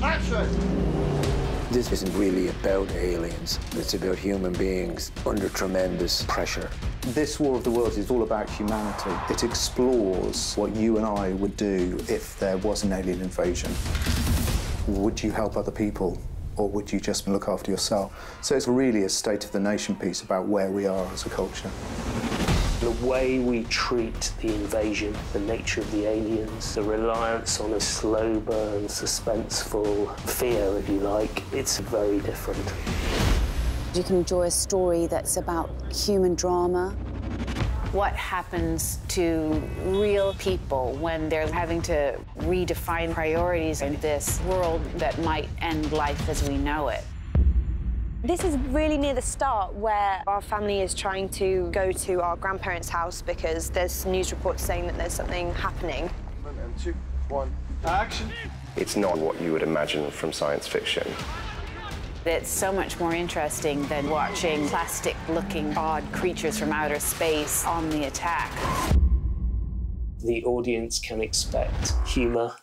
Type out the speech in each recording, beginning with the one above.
This isn't really about aliens. It's about human beings under tremendous pressure. This War of the Worlds is all about humanity. It explores what you and I would do if there was an alien invasion. Would you help other people, or would you just look after yourself? So it's really a state of the nation piece about where we are as a culture. The way we treat the invasion, the nature of the aliens, the reliance on a slow burn, suspenseful fear, if you like, it's very different. You can enjoy a story that's about human drama. What happens to real people when they're having to redefine priorities in this world that might end life as we know it? This is really near the start where our family is trying to go to our grandparents' house because there's news reports saying that there's something happening. 1 and 2, 1, action. It's not what you would imagine from science fiction. It's so much more interesting than watching plastic-looking odd creatures from outer space on the attack. The audience can expect humour.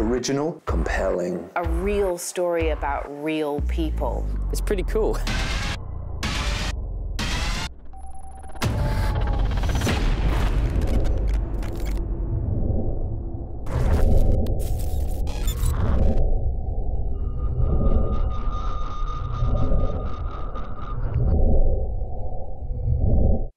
Original, compelling. A real story about real people. It's pretty cool.